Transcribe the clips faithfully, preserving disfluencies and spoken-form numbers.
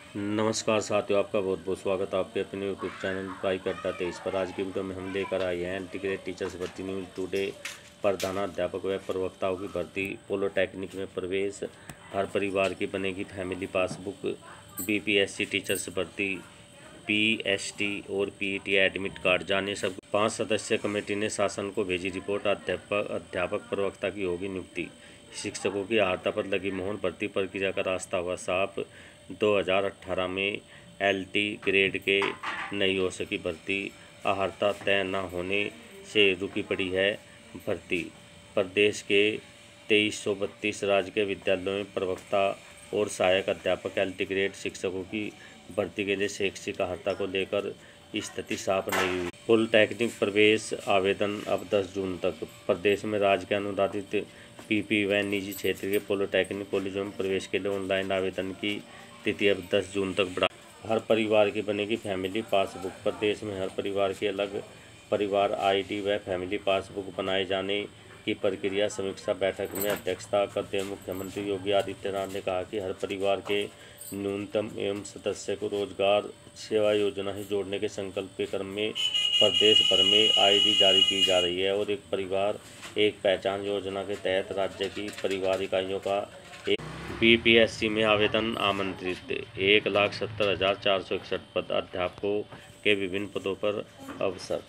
नमस्कार साथियों, आपका बहुत बहुत स्वागत है आपके अपने यूट्यूब चैनल बाइक अड्डा तेईस पर। आज की वीडियो में हम लेकर आए हैं इंटीग्रेटेड टीचर्स भर्ती न्यूज टुडे। प्रधानाध्यापक व प्रवक्ताओं की भर्ती, पॉलिटेक्निक में प्रवेश, हर परिवार की बनेगी फैमिली पासबुक, बीपीएससी टीचर्स भर्ती, पीएसटी और पीईटी एडमिट कार्ड। जाने सब पाँच सदस्यीय कमेटी ने शासन को भेजी रिपोर्ट। अध्यापक अध्यापक प्रवक्ता की होगी नियुक्ति। शिक्षकों की आहर्ता पर लगी मोहर, भर्ती प्रक्रिया का रास्ता हुआ साफ। दो हज़ार अठारह में एलटी ग्रेड के नहीं हो सकी भर्ती, आहर्ता तय न होने से रुकी पड़ी है भर्ती। प्रदेश के तेईस सौ बत्तीस राजकीय विद्यालयों में प्रवक्ता और सहायक अध्यापक एलटी ग्रेड शिक्षकों की भर्ती के लिए शैक्षिक आहर्ता को लेकर स्थिति साफ नहीं हुई। पॉलिटेक्निक प्रवेश आवेदन अब दस जून तक। प्रदेश में राज्य के अनुदानित पीपी व निजी क्षेत्र के पॉलिटेक्निक कॉलेजों में प्रवेश के लिए ऑनलाइन आवेदन की तिथि अब दस जून तक बढ़ा। हर परिवार की बनेगी फैमिली पासबुक। प्रदेश में हर परिवार की अलग परिवार आईडी व फैमिली पासबुक बनाए जाने की प्रक्रिया समीक्षा बैठक में अध्यक्षता करते हुए मुख्यमंत्री योगी आदित्यनाथ ने कहा कि हर परिवार के न्यूनतम एवं सदस्य को रोजगार सेवा योजना से जोड़ने के संकल्प के क्रम में प्रदेश भर में आईडी जारी की जा रही है और एक परिवार एक पहचान योजना के तहत राज्य की परिवार इकाइयों का बीपीएससी में आवेदन आमंत्रित। एक लाख सत्तर हजार चार सौ इकसठ पद। अध्यापकों के विभिन्न पदों पर अवसर।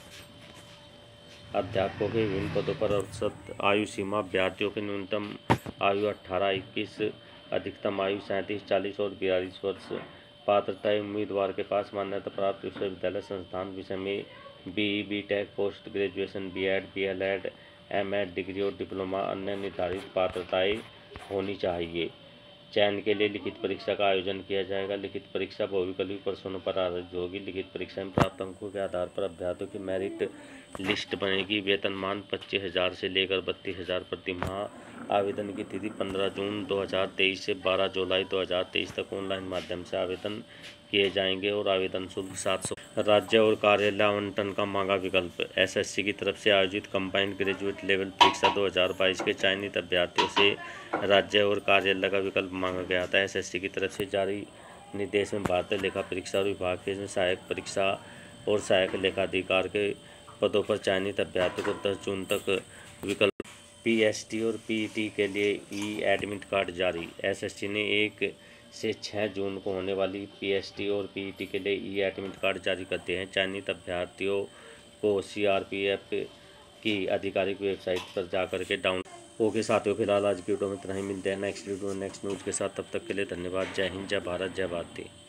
अध्यापकों के विभिन्न पदों पर अवसर। आयु सीमा। अभ्यर्थियों की न्यूनतम आयु अठारह इक्कीस, अधिकतम आयु सैंतीस चालीस और बयालीस वर्ष। पात्रता। उम्मीदवार के पास मान्यता प्राप्त विश्वविद्यालय संस्थान विषय में BE, BTech, post graduation, BEd, BElEd, MEd degree और डिप्लोमा अन्य निर्धारित पात्रताएं होनी चाहिए। चयन के लिए लिखित परीक्षा का आयोजन किया जाएगा। लिखित परीक्षा बहुविकल्पीय प्रश्नों पर आधारित होगी। लिखित परीक्षा में प्राप्त अंकों के आधार पर अभ्यर्थियों की मेरिट लिस्ट बनेगी। वेतनमान पच्चीस हजार से लेकर बत्तीस हजार प्रति माह। आवेदन की तिथि पंद्रह जून दो हज़ार तेईस से बारह जुलाई दो हज़ार तेईस तक ऑनलाइन माध्यम से आवेदन किए जाएंगे और आवेदन शुल्क सात सौ। राज्य और कार्यालय आवंटन का मांगा विकल्प। एसएससी की तरफ से आयोजित कंबाइंड ग्रेजुएट लेवल परीक्षा दो हज़ार बाईस के चयनित अभ्यर्थियों से राज्य और कार्यालय का विकल्प मांगा गया था। एसएससी की तरफ से जारी निर्देश में भारतीय लेखा परीक्षा विभाग के सहायक परीक्षा और सहायक लेखाधिकार के पदों पर चयनित अभ्यर्थियों को दस जून तक विकल्प। पीएसटी और पीईटी के लिए ई एडमिट कार्ड जारी। एसएससी ने एक से छह जून को होने वाली पीएसटी और पीईटी के लिए ई एडमिट कार्ड जारी कर दिए हैं। चयनित अभ्यर्थियों को सीआरपीएफ की आधिकारिक वेबसाइट पर जाकर के डाउनलोड। ओके साथियों, फिलहाल आज की वीडियो में इतना ही। मिलते हैं नेक्स्ट वीडियो नेक्स्ट न्यूज़ के साथ। तब तक के लिए धन्यवाद। जय हिंद, जय भारत, जय भारती।